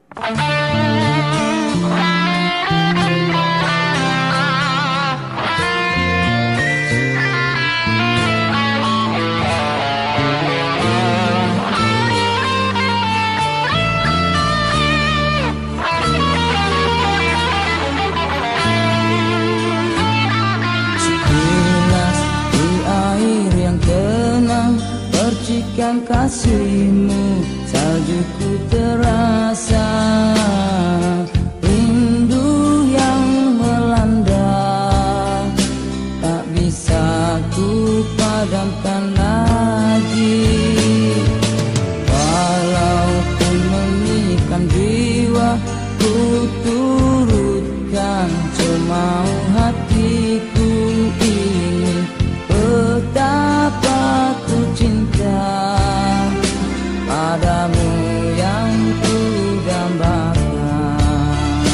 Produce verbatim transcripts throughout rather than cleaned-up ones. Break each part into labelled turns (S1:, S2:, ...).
S1: Percikan kasihmu, saljuku terasa, rindu yang melanda, tak bisa ku padamkan lagi. Walaupun memikirkan jiwa, ku turutkan semau hatiku ini. Betapa ku cinta padamu yang ku dambakan.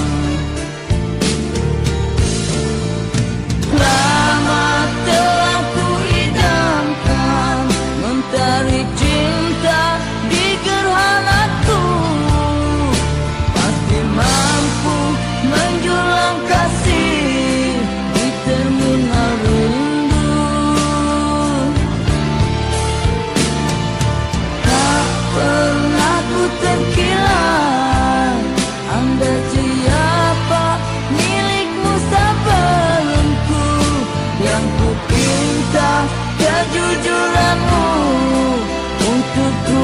S1: Lama telah ku idamkan mentari cinta di gerhanaku, pasti mampu menjulang kasih di terminal rindu. Tak pernah ku terkilat, Anda siapa milikmu sebelumku, yang ku pinta kejujuranmu untuk ku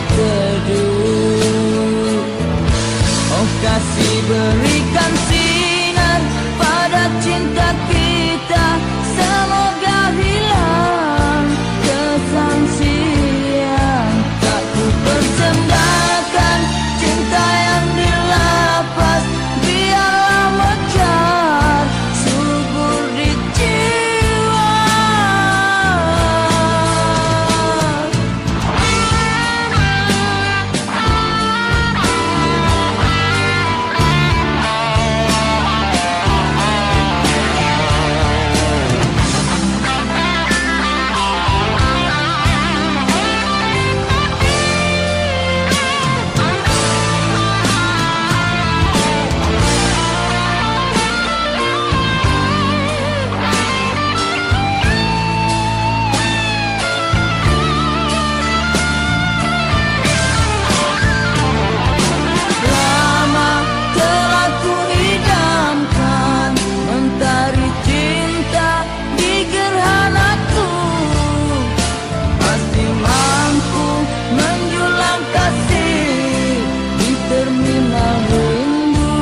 S1: berteduh. Oh kasih, berikan sinar pada cinta kita, semoga hilang kesan siang. Tak ku persembahkan cinta yang dilepas, biarlah mekar subur di jiwa. Lama telah ku idamkan mentari cinta di gerhanaku, pasti mampu menjulang kasih di terminal rindu.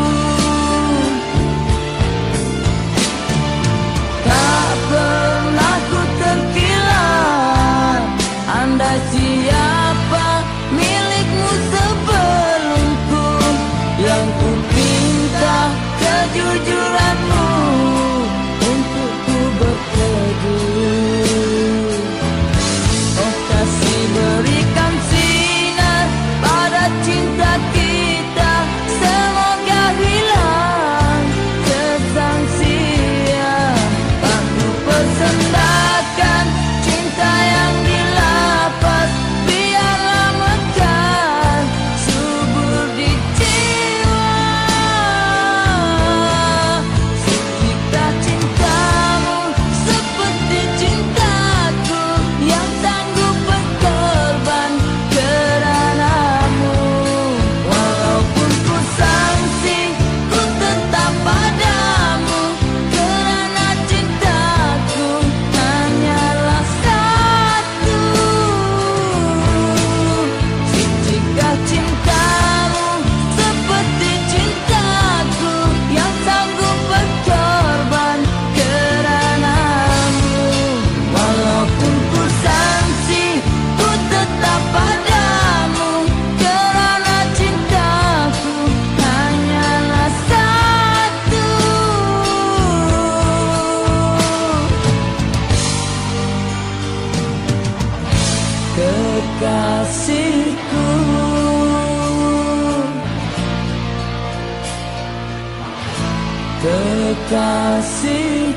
S1: Tak pernah ku terkilat, Anda siapa milikmu sebelumku, yang ku pinta kejujuranmu untuk ku berteduh. Oh kasih, berikan sinar pada cinta kita, semoga hilang kesan siang. Tak ku persembahkan cinta yang dilepas, biarlah mekar subur di jiwa. Sukita cintamu seperti cintaku, yang sanggup berkorban karenamu. Walaupun ku sangsi, ku tetap padamu, kerana cintaku hanyalah satu. Jika cintamu seperti cintaku, yang sanggup berkorban karenamu. Walaupun ku sangsi, ku tetap padamu, kerana cintaku hanyalah satu. Kekasihku, kekasih